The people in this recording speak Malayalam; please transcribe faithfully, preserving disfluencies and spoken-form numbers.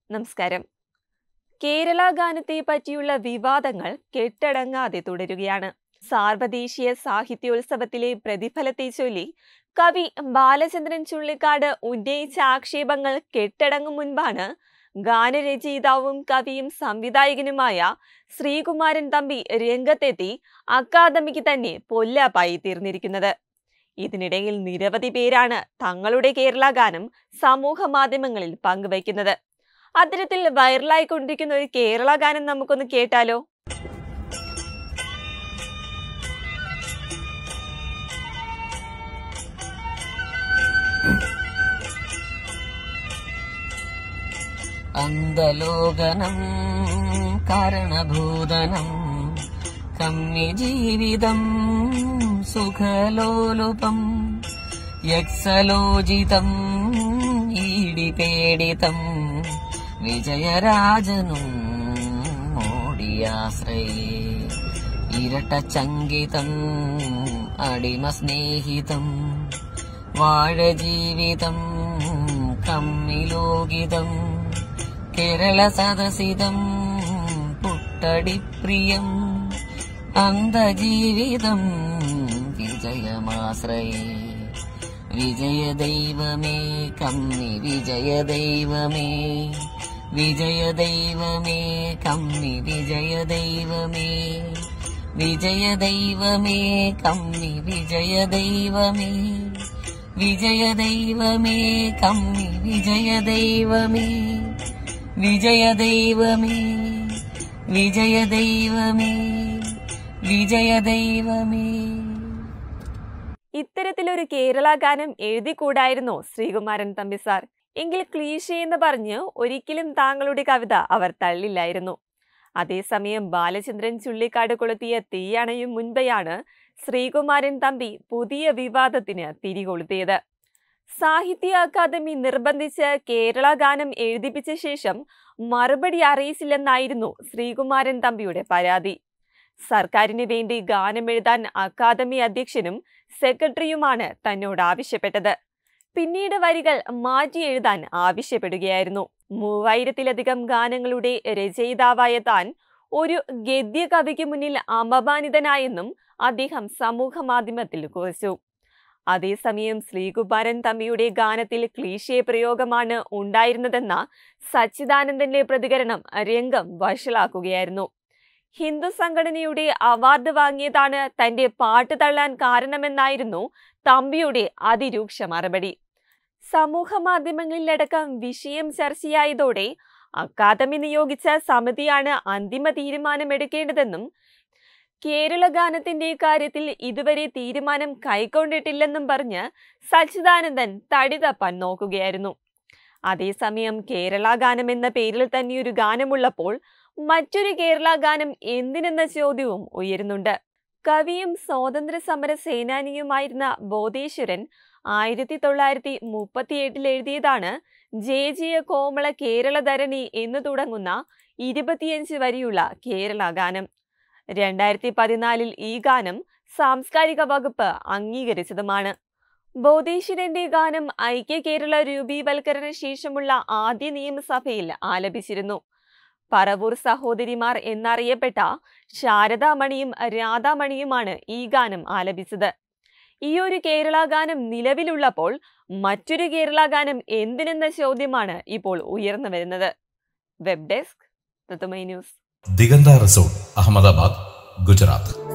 നമസ്കാരം. കേരള ഗാനത്തെ പറ്റിയുള്ള വിവാദങ്ങൾ കെട്ടടങ്ങാതെ തുടരുകയാണ്. സാർവദേശീയ സാഹിത്യോത്സവത്തിലെ പ്രതിഫലത്തെ ചൊല്ലി കവി ബാലചന്ദ്രൻ ചുള്ളിക്കാട് ഉന്നയിച്ച ആക്ഷേപങ്ങൾ കെട്ടടങ്ങും മുൻപാണ് ഗാനരചയിതാവും കവിയും സംവിധായകനുമായ ശ്രീകുമാരൻ തമ്പി രംഗത്തെത്തി അക്കാദമിക്ക് തന്നെ പൊല്ലാപ്പായി തീർന്നിരിക്കുന്നത്. ഇതിനിടയിൽ നിരവധി പേരാണ് തങ്ങളുടെ കേരള ഗാനം സമൂഹ മാധ്യമങ്ങളിൽ പങ്കുവയ്ക്കുന്നത്. അത്തരത്തിൽ വൈറലായിക്കൊണ്ടിരിക്കുന്ന ഒരു കേരള ഗാനം നമുക്കൊന്ന് കേട്ടാലോ? അന്തലോകനം കാരണഭൂതനം കമ്മി ജീവിതം സുഖലോലുപം യക്സലോചിതം ഈടിപേടിതം വിജയരാജനും മോടിയാശ്രയേ ഇരട്ടചങ്കിതം അടിമസ്നേഹിതം വാഴജീവിതം കമ്മിലോകിതം കേരള സദസിതം പുട്ടടിപ്രിയം അന്തജീവിതം വിജയമാശ്രയേ വിജയദൈവമേ കമ്മി വിജയദൈവമേ വിജയദൈവമേ കമ്മി വിജയദൈവമേ വിജയദൈവമേ കമ്മി വിജയദൈവമേ വിജയദൈവമേ കമ്മി വിജയദൈവമേ വിജയദൈവമേ വിജയദൈവമേ വിജയദൈവമേ. ഇത്തരത്തിലൊരു കേരള ഗാനം എഴുതിക്കൂടായിരുന്നോ ശ്രീകുമാരൻ തമ്പി സാർ? എങ്കിൽ ക്ലീഷേ എന്ന് പറഞ്ഞ് ഒരിക്കലും താങ്കളുടെ കവിത അവർ തള്ളില്ലായിരുന്നു. അതേസമയം ബാലചന്ദ്രൻ ചുള്ളിക്കാട് കൊളുത്തിയ തീയണയും മുൻപെയാണ് ശ്രീകുമാരൻ തമ്പി പുതിയ വിവാദത്തിന് തിരികൊളുത്തിയത്. സാഹിത്യ അക്കാദമി നിർബന്ധിച്ച് കേരള ഗാനം എഴുതിപ്പിച്ച ശേഷം മറുപടി അറിയിച്ചില്ലെന്നായിരുന്നു ശ്രീകുമാരൻ തമ്പിയുടെ പരാതി. സർക്കാരിന് വേണ്ടി ഗാനം എഴുതാൻ അക്കാദമി അധ്യക്ഷനും സെക്രട്ടറിയുമാണ് തന്നോട് ആവശ്യപ്പെട്ടത്. പിന്നീട് വരികൾ മാറ്റി എഴുതാൻ ആവശ്യപ്പെടുകയായിരുന്നു. മൂവായിരത്തിലധികം ഗാനങ്ങളുടെ രചയിതാവായ താൻ ഒരു ഗദ്യ കവിക്ക് മുന്നിൽ അപമാനിതനായെന്നും അദ്ദേഹം സമൂഹ മാധ്യമത്തിൽ കുറിച്ചു. അതേസമയം ശ്രീകുമാരൻ തമ്പിയുടെ ഗാനത്തിൽ ക്ലീഷേ പ്രയോഗമാണ് ഉണ്ടായിരുന്നതെന്ന സച്ചിദാനന്ദന്റെ പ്രതികരണം രംഗം വഷളാക്കുകയായിരുന്നു. ഹിന്ദു സംഘടനയുടെ അവാർഡ് വാങ്ങിയതാണ് തന്റെ പാട്ട് തള്ളാൻ കാരണമെന്നായിരുന്നു തമ്പിയുടെ അതിരൂക്ഷ മറുപടി. സമൂഹ മാധ്യമങ്ങളിലടക്കം വിഷയം ചർച്ചയായതോടെ അക്കാദമി നിയോഗിച്ച സമിതിയാണ് അന്തിമ തീരുമാനമെടുക്കേണ്ടതെന്നും കേരള ഗാനത്തിന്റെ കാര്യത്തിൽ ഇതുവരെ തീരുമാനം കൈക്കൊണ്ടിട്ടില്ലെന്നും പറഞ്ഞ് സച്ചിദാനന്ദൻ തടി തപ്പാൻ നോക്കുകയായിരുന്നു. അതേസമയം കേരള ഗാനം എന്ന പേരിൽ തന്നെയൊരു ഗാനമുള്ളപ്പോൾ മറ്റൊരു കേരള ഗാനം എന്തിനെന്ന ചോദ്യവും ഉയരുന്നുണ്ട്. കവിയും സ്വാതന്ത്ര്യ സമര സേനാനിയുമായിരുന്ന ബോധേശ്വരൻ ആയിരത്തി തൊള്ളായിരത്തി മുപ്പത്തി എട്ടിൽ എഴുതിയതാണ് ജെ ജയ കോമള കേരളധരണി എന്ന് തുടങ്ങുന്ന ഇരുപത്തിയഞ്ച് വരിയുള്ള കേരള ഗാനം. രണ്ടായിരത്തി പതിനാലിൽ ഈ ഗാനം സാംസ്കാരിക വകുപ്പ് അംഗീകരിച്ചതുമാണ്. ബോധേശ്വരന്റെ ഗാനം ഐക്യ കേരള രൂപീവൽക്കരണ ശേഷമുള്ള ആദ്യ നിയമസഭയിൽ ആലപിച്ചിരുന്നു. പറവൂർ സഹോദരിമാർ എന്നറിയപ്പെട്ട ശാരദാമണിയും രാധാമണിയുമാണ് ഈ ഗാനം ആലപിച്ചത്. ഈ ഒരു കേരള ഗാനം നിലവിലുള്ളപ്പോൾ മറ്റൊരു കേരള ഗാനം എന്തിനെന്ന ചോദ്യമാണ് ഇപ്പോൾ ഉയർന്നു വരുന്നത്. വെബ് ഡെസ്ക് തത്തുമൈ ന്യൂസ്. ദിഗന്ത റിസോർട്ട്, അഹമ്മദാബാദ്, ഗുജറാത്ത്.